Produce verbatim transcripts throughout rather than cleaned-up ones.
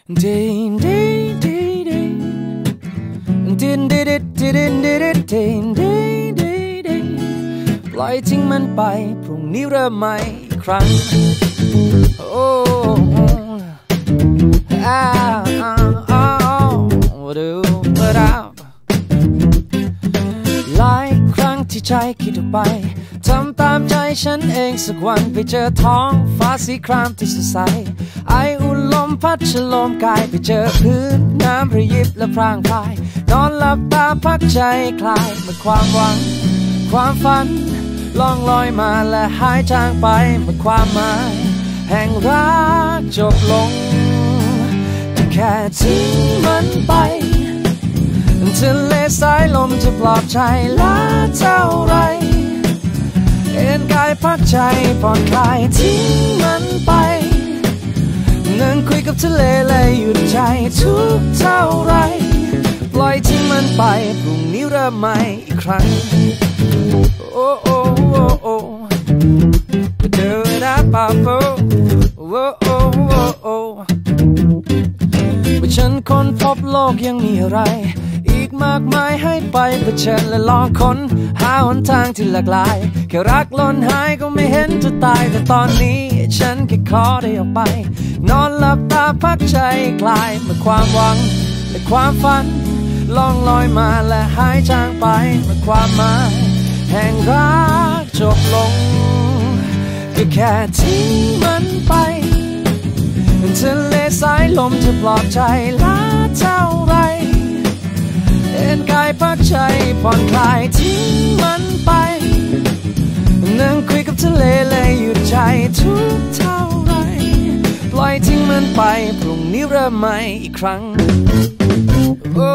ปล่อยทิ้งมันไปพรุ่งนี้เริ่มใหม่อีกครั้งโอ้อ้าวอ้าวอ้าวดูมาดาวหลายครั้งที่ใจคิดออกไปทำตามใจฉันเองสักวันไปเจอท้องฟ้าสีครามที่สดใสไออุ่นลมพัดฉลมกายไปเจอพื้นน้ำระยิบและพรางพรายนอนหลับตาพักใจคลายหมดความหวังความฝันล่องลอยมาและหายจางไปหมดความหมายแห่งรักจบลงแค่ทิ้งมันไปทะเลสายลมจะปลอบใจล้าเท่าไรเอ็นกายพักใจผ่อนคลายทิ้งมันไปนั่งคุยกับทะเลและหยุดใจทุกเท่าไรปล่อยทิ้งมันไปพรุ่งนี้เริ่มใหม่อีกครั้งโอ้โอ้โอ้โอ้เดินได้ป่ะโอ้โอ้โอ้โอ้ว่าฉันค้นพบโลกยังมีอะไรอีกมากมายให้ไปเผชิญและลองค้นหาหนทางที่หลากหลายแค่รักล้นหายก็ไม่เห็นจะตายแต่ตอนนี้ฉันแค่ขอได้ออกไปนอนหลับตาพักใจคลายหมดความหวังและความฝันล่องลอยมาและหายจางไปหมดความหมายแห่งรักจบลงก็แค่ทิ้งมันไปทะเลสายลมจะปลอบใจล้าเท่าไรเอ็นกายพักใจผ่อนคลายทิ้งมันไปนั่งคุยกับทะเลและหยุดใจทุกเท่าไรปล่อยทิ้งมันไปพรุ่งนี้เริ่มใหม่อีกครั้งโอ้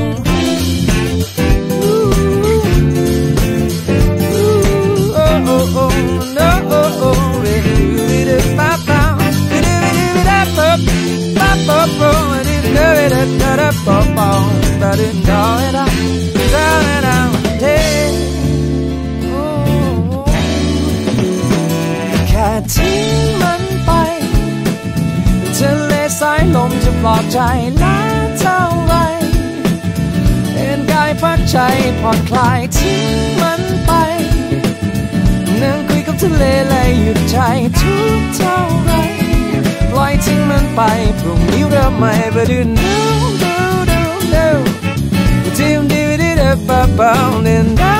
แค่ทิ้งมันไปทะเลสายลมจะปลอบใจล้าเท่าไรเอ็นกายพักใจผ่อนคลายทิ้งมันไปนั่งคุยกับทะเลและหยุดใจทุกเท่าไรปล่อยทิ้งมันไปพรุ่งนี้เริ่มใหม่ไปดูดูดูดูดูดูดูดูดูปะปะดูดู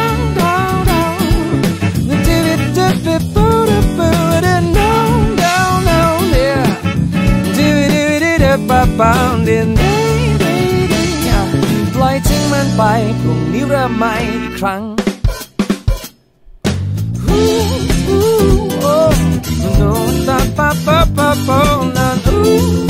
ดูดูดูดูปูดูปูดูดูดูดูดูดูดูดูปะปะดูดูดูดูปล่อยทิ้งมันไปพรุ่งนี้เริ่มใหม่อีกครั้งOh, no, da pa pa pa pa, na ooh.